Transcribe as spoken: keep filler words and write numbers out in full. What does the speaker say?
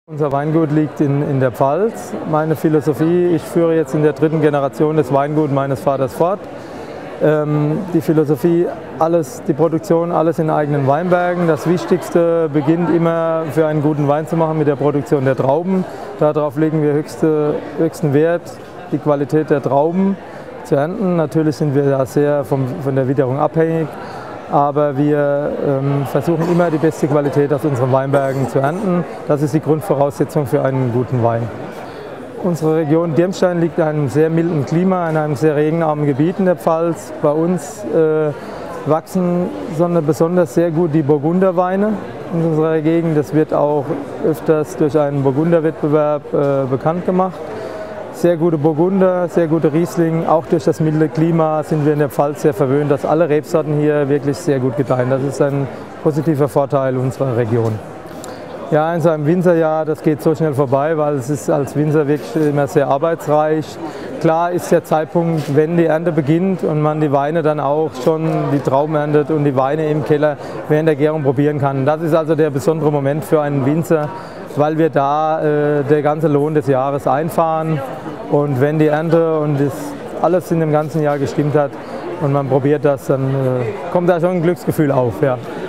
Unser Weingut liegt in, in der Pfalz. Meine Philosophie, ich führe jetzt in der dritten Generation das Weingut meines Vaters fort. Ähm, die Philosophie, alles, die Produktion, alles in eigenen Weinbergen. Das Wichtigste beginnt immer für einen guten Wein zu machen mit der Produktion der Trauben. Darauf legen wir höchste, höchsten Wert, die Qualität der Trauben zu ernten. Natürlich sind wir da sehr vom, von der Witterung abhängig. Aber wir ähm, versuchen immer die beste Qualität aus unseren Weinbergen zu ernten. Das ist die Grundvoraussetzung für einen guten Wein. Unsere Region Dirmstein liegt in einem sehr milden Klima, in einem sehr regenarmen Gebiet in der Pfalz. Bei uns äh, wachsen sondern besonders sehr gut die Burgunderweine in unserer Gegend. Das wird auch öfters durch einen Burgunderwettbewerb äh, bekannt gemacht. Sehr gute Burgunder, sehr gute Riesling. Auch durch das milde Klima sind wir in der Pfalz sehr verwöhnt, dass alle Rebsorten hier wirklich sehr gut gedeihen. Das ist ein positiver Vorteil unserer Region. Ja, in so einem Winzerjahr, das geht so schnell vorbei, weil es ist als Winzer wirklich immer sehr arbeitsreich. Klar ist der Zeitpunkt, wenn die Ernte beginnt und man die Weine dann auch schon, die Trauben erntet und die Weine im Keller während der Gärung probieren kann. Das ist also der besondere Moment für einen Winzer, weil wir da äh, der ganze Lohn des Jahres einfahren. Und wenn die Ernte und das alles in dem ganzen Jahr gestimmt hat und man probiert das, dann äh, kommt da schon ein Glücksgefühl auf. Ja.